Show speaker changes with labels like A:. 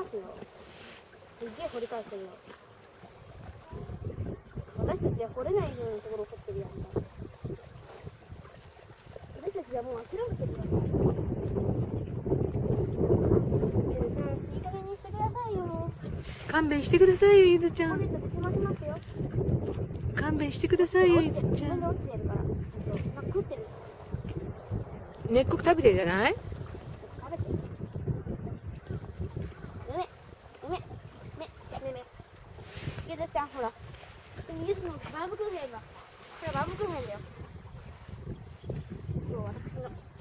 A: ますよ。すっげえ掘り返してるよ。私たちは掘れないようなところを掘ってるやん。私たちはもう諦めてるから。ゆずちゃん、いい加減にしてくださいよ。
B: 勘弁してくださいよ、ゆずちゃん。
A: 掘れたら済ませますよ。
B: 勘弁してくださいよ、ゆずちゃ
A: 自分で
B: ん。
A: 落ちてるから。なんか食ってる。
B: 根っこ食べてるじゃない？
A: 食べてる。ゆずちゃん、ほら。ゆずのバームクーヘンが。これバームクーヘンだよ。今日私の